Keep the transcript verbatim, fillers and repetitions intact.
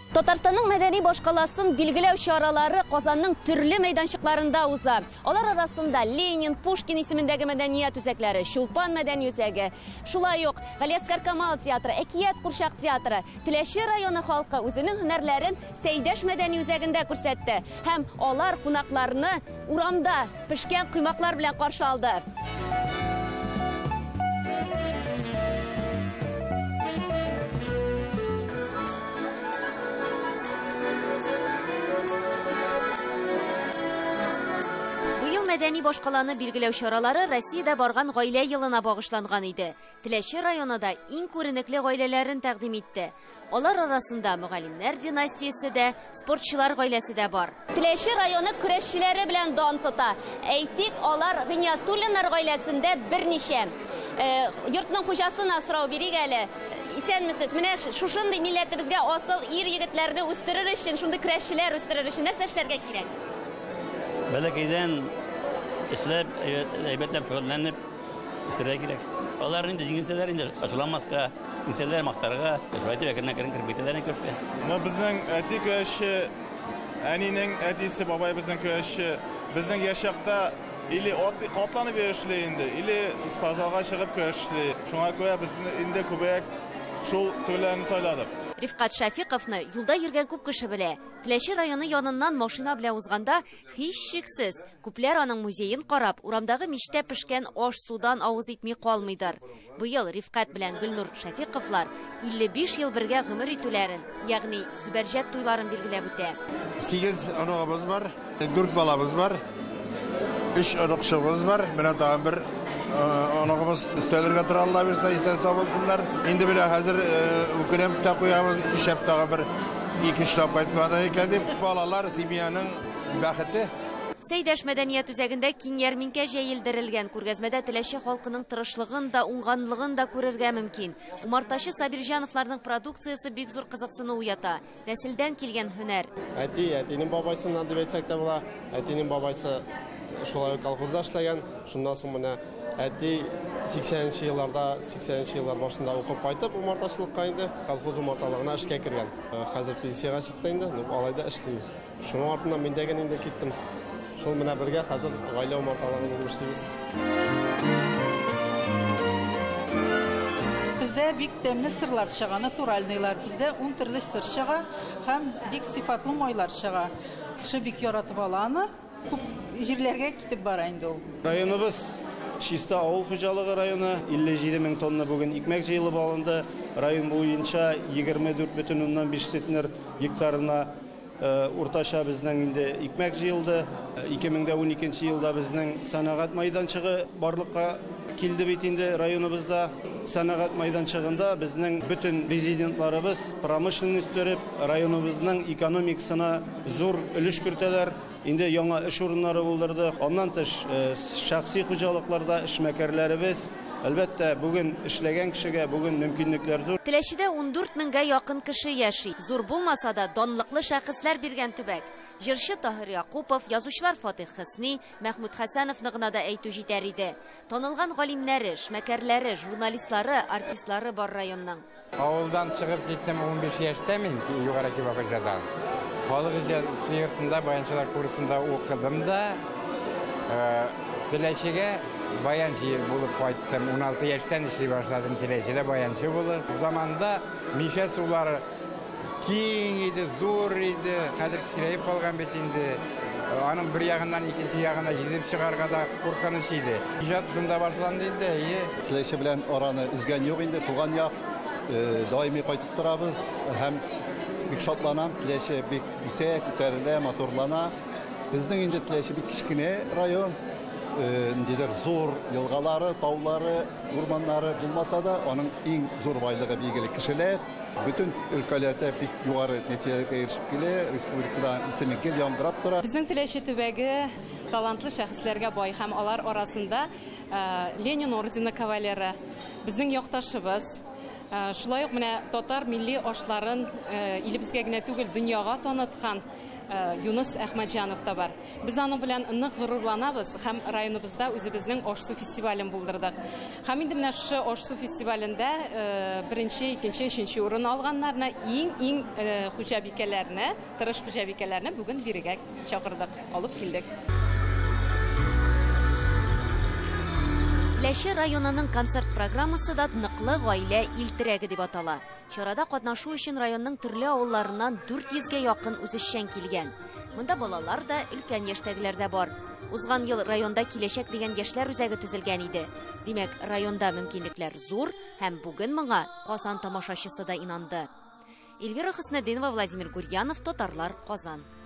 Татарстанның мәдәни башкаласын билгеләү чаралары Казанның төрле мәйданчыкларында уза. Алар арасында Ленин, Пушкин исемендәге мәдәният үзәкләре, Чулпан мәдәни үзәге, шулай ук Галиәскәр Камал театры, Әкият Курчак театры, Теләче районы халкы үзенең һөнәрләрен Сәйдәш мәдәни үзәгендә күрсәтте һәм алар кунакларны урамда пешкән кыймаклар белән каршы алды. Мәдәни башкаланы билгеләү чаралары Россиядә барган гаилә елына багышланган иде. Теләче районында иң күренекле гаиләләрен тәкъдим итте. Алар арасында мөгаллимнәр династиясе дә, спортчылар гаиләсе дә бар. Теләче районы көрәшчеләре белән дан тота. Әйтик, алар Гыйниятуллиннар гаиләсендә берничә йортның хуҗасына сорау бирик әле. Исәнмесез, менә шушындый милләтебезгә асыл ир егетләрне үстерер өчен, шундый көрәшчеләр үстерер өчен нәрсә эшләргә кирәк? Бәләкәйдән İşler, elbette şöhretlenip üstüne girek. Onlar indi cinseller indi açılanmazka, cinseller maktarga, şöhreti ve kırnak kırın kırbetelerine köşke. Ama bizden eti köşkü, aninin etisi babay bizden köşkü, bizden yaşakta ili katlanı bir işli indi, ili ispazalga çıkıp köşkü. Şuna koya bizden indi kubek, şul türlerini söyledik. Рифкат Шафиковны юлда йөргән күп кеше белә. Теләче районы яныннан машина белән узганда, һич шиксез, күпләр аның музеен карап, урамдагы мичтә пешкән аш судан авыз итми калмыйдыр. Быел Рифкат белән Гөлнур Шафиковлар илле биш ел бергә гомер итүләрен, ягъни Зөбәрҗәт туйларын билгеләп үтә. Сигез анагыбыз бар, дүрт балабыз бар, өч анакчыбыз бар, менә тагын бер anağımız üstelerine tırallar bir sayısı sabırsınlar. İndi bile hazır ükrem takuyamız iş yaptığı bir iki ştab kayıtmadan ekledim. Balalar Sibiyanın bəxeti. Сәйдәш мәдәният үзәгендә киң ярминкә җәелдерелгән. Күргәзмәдә Теләче халкының тырышлыгын да, уңганлыгын да күрергә мөмкин. Умартачы Сабирҗановларның продукциясе бик зур кызыксыну уята. Нәселдән килгән һөнәр. Әти, әтинең бабайсыннан дип әйтсәк тә була. Әтинең бабайсы шулай колхозда эшләгән. Шуннан соң менә әти сиксәненче елларда, сиксәненче еллар башында укып кайтып, умартачылыкка инде, колхоз умарталыгына эшкә кергән. Хәзер пенсияга чыкты инде, алайда эшли. Шуның артыннан мин дәгән инде киттем. Шул менә бергә хәзер гаилә умарталыгында эшлибез. Бездә бик тәмле сырлар чыга, натуральныйлар. Бездә ун төрле сыр чыга һәм бик сыйфатлы майлар чыга. Кеше бик яратып ала аны. Күп җирләргә китеп бара инде ул. Районыбыз Чиста авыл хуҗалыгы районы илле җиде мең тонна бүген икмәк җыелып алынды. Район буенча егерме дүрт бөтен уннан биш центнер гектарына уртача безнең инде икмәк җыелды. ике мең ун икенче елда безнең сәнәгать мәйданчыгы барлыкка килде бит инде районыбызда. Сәнәгать мәйданчыгында безнең бөтен резидентларыбыз промышленность үстереп, районыбызның экономикасына зур өлеш кертәләр. Инде яңа эш урыннары булдырдык. Аннан тыш шәхси хуҗалыкларда эшмәкәрләребез, әлбәттә, бүген эшләгән кешегә бүген мөмкинлекләр зур. Теләчедә ун дүрт меңгә якын кеше яши. Зур булмаса да данлыклы шәхесләр биргән төбәк. Җырчы Таһир Якупов, язучылар Фатих Хөсни, Мәхмүд Хәсәновны гына да әйтү җитәр иде. Танылган галимнәре, эшмәкәрләре, журналистлары, артистлары бар районның. Авылдан чыгып киттем он биш яшьтә мин, югары Кибакыжадан. Халык йортында баянчылар курсында укыдым да, Теләчегә баянчы булып кайттым. он алты яшьтән эшли башладым Теләчедә баянчы булып. Заманда Миша сулары киң иде, зур иде. Хәзер кисерәеп калган бит инде. Аның бер ягыннан икенче ягына йөзеп чыгарга да куркыныч иде. Иҗат шунда башланды инде. Теләче белән араны үзгән юк инде. Туган як даими кайтып торабыз һәм бик шатланам. Теләче бик үсә, күтәрелә, моторлана. Безнең инде Теләче бик кичкенә район. Диләр зур елгалары, таулары, урманнары булмаса да, аның иң зур байлыгы билгеле кешеләр. Bütün өлкәләрдә бик югары нәтиҗәгә ирешеп килә, республикада исеме гел яңгырап тора. Безнең Теләче төбәге талантлы шәхесләргә бай һәм алар арасында Ленин ордены кавалеры, безнең якташыбыз, Шулай ук менә татар милли ашларын илебезгә генә түгел, дөньяга таныткан Юнус Әхмәтҗанов та бар. Без аның белән нык горурланабыз һәм районыбызда үзебезнең аш-су фестивален булдырдык. Һәм инде менә шу аш-су фестивалендә беренче, икенче, өченче урын алганнарны, иң-иң хуҗабикәләрне, тырыш хуҗабикәләрне бүген бирегә чакырдык, алып килдек. Теләче районының концерт программасы да ныклы гаилә илтерәге дип атала. Чарада катнашу өчен районның төрле авылларыннан дүрт йөзгә якын үзешчән килгән. Монда балалар да, өлкән яшьтәгеләр дә бар. Узган ел районда киләчәк дигән яшьләр үзәге төзелгән иде. Димәк, районда мөмкинлекләр зур һәм бүген моңа Казан тамашачысы да инанды. Эльвира Хөснетдинова, Владимир Гурьянов, Татарлар, Казан.